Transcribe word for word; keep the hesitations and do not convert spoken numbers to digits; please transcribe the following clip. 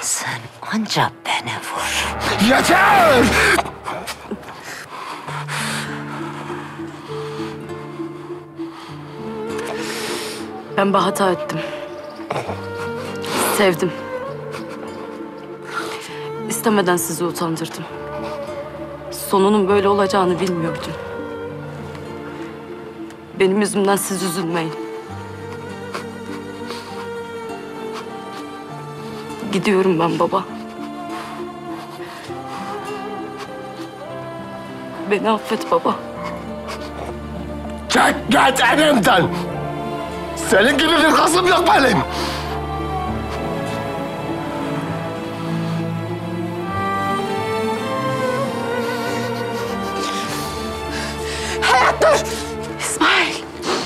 Sen ancak beni vur. Yeter! Ben bir hata ettim. Sevdim. İstemeden sizi utandırdım. Sonunun böyle olacağını bilmiyordum. Benim yüzümden siz üzülmeyin. Gidiyorum ben baba. Beni affet baba. Çek git elimden! Senin gibi bir kızım yok benim!